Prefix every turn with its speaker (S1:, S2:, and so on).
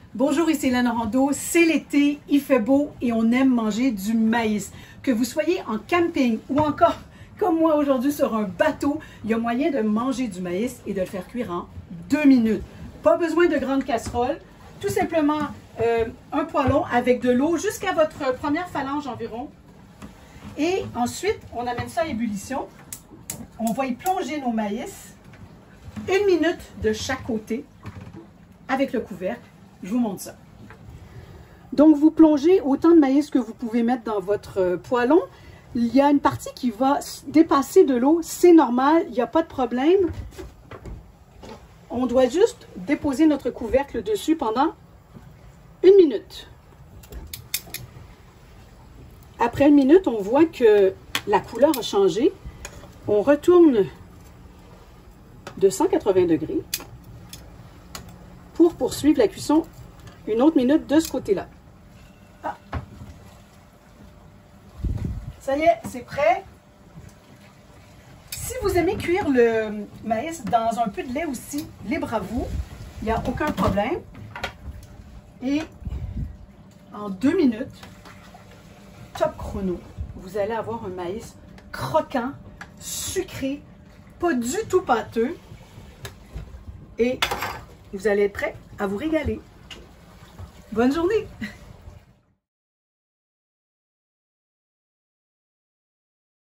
S1: Bonjour, ici Hélène Rondeau. C'est l'été, il fait beau et on aime manger du maïs. Que vous soyez en camping ou encore, comme moi aujourd'hui, sur un bateau, il y a moyen de manger du maïs et de le faire cuire en 2 minutes. Pas besoin de grande casserole, tout simplement un poêlon avec de l'eau jusqu'à votre première phalange environ. Et ensuite, on amène ça à ébullition. On va y plonger nos maïs, 1 minute de chaque côté avec le couvercle. Je vous montre ça. Donc, vous plongez autant de maïs que vous pouvez mettre dans votre poêlon. Il y a une partie qui va dépasser de l'eau. C'est normal, il n'y a pas de problème. On doit juste déposer notre couvercle dessus pendant 1 minute. Après 1 minute, on voit que la couleur a changé. On retourne de 180 degrés pour poursuivre la cuisson 1 autre minute de ce côté-là. Ah. Ça y est, c'est prêt. Si vous aimez cuire le maïs dans un peu de lait aussi, libre à vous, il n'y a aucun problème. Et en 2 minutes, top chrono, vous allez avoir un maïs croquant, sucré, pas du tout pâteux. Et vous allez être prêt à vous régaler. Bonne journée!